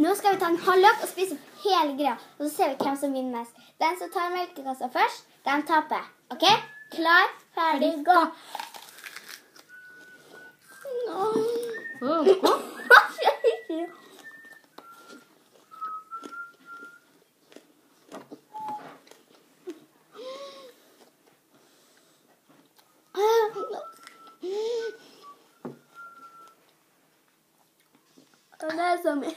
Nå skal vi ta en halv løk og spise hele greia. Og så ser vi hvem som vinner mest. Den som tar melkekassa først, den taper. Ok? Klar, ferdig, gå! Gå. Det er så mye.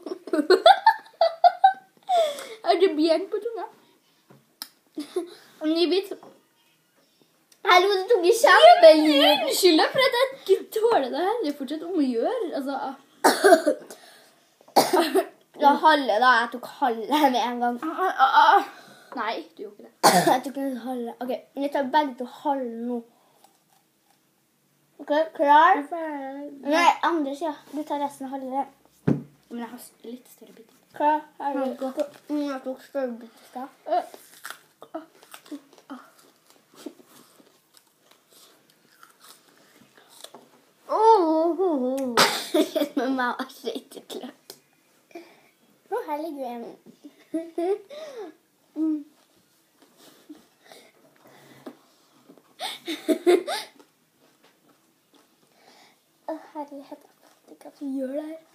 Er det bjørn på tunga? En ny bit. Hallo, du tok i kjempelyd. Unnskyld deg for at jeg ikke tåler det her. Det er fortsatt om å gjøre. Altså. Ja, halve da. Jeg tok halve med en gang. Nei, du gjorde ikke det. Jeg tok en halve. Ok, vi tar begge til halve nå. Ok, klar? Nei, andre siden. Du tar resten av halve. Men jeg har litt større bit. Klar, ferdig, gå. Jeg tok større bit i sted. Med meg og skjøytet løk. Her ligger en. Herlighet, jeg vet ikke at vi gjør det her.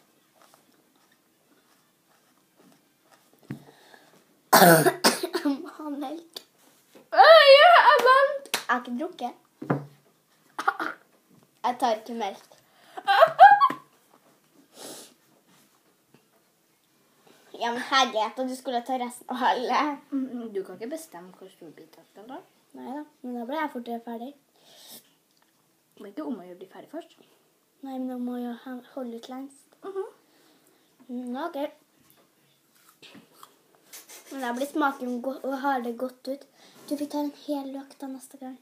Jeg må ha melk. Jeg vant! Jeg har ikke drukket. Jeg tar ikke melk. Ja, men herlighet, og du skulle ta resten av halve. Du kan ikke bestemme hvor stor bit jeg skal ta. Neida, men da ble jeg fortere ferdig. Det er ikke om å gjøre bli ferdig først. Nei, men da må jeg holde ut lengst. Ok. Men da blir smaken og har det godt ut. Du vil ta en hel løk da neste gang.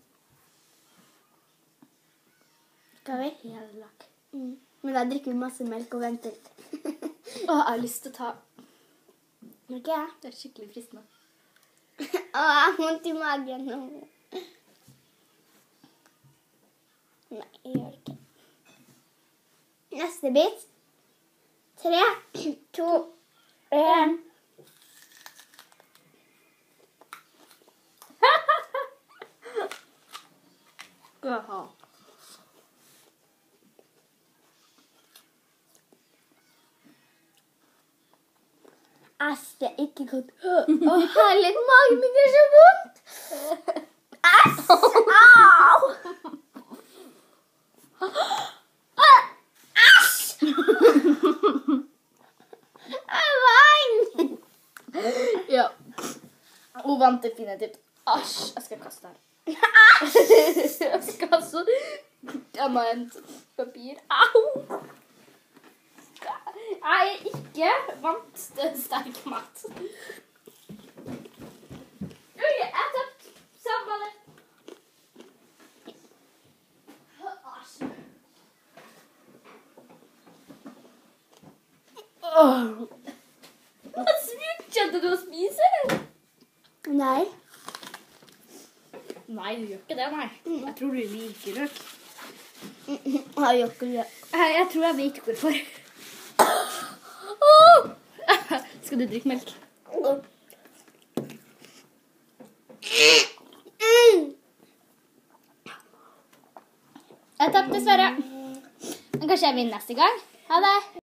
Skal vi? Hel løk. Men da drikker vi masse melk og venter litt. Jeg har lyst til å ta. Ok. Det er skikkelig fristende. Jeg har vondt i magen nå. Nei, jeg gjør det ikke. Neste bit. 3, 2, 1. Jaha. Æsj, det er ikke godt. Herlighet, magen min gjør så vondt. Æsj, au! Æsj! Jeg vant! Ja. Hun vant definitivt. Æsj, jeg skal kaste her. Jeg skal altså diamantpapir. Au! Jeg er ikke vant til sterk mat. Oi, jeg tatt sambandet. Hva kjente du å spise? Nei. Nei, du gjør ikke det, nei. Jeg tror du liker løk. Jeg gjør ikke det. Jeg tror jeg vet hvorfor. Skal du drikke melk? Jeg tappte dessverre. Men kanskje jeg vinner neste gang. Ha det.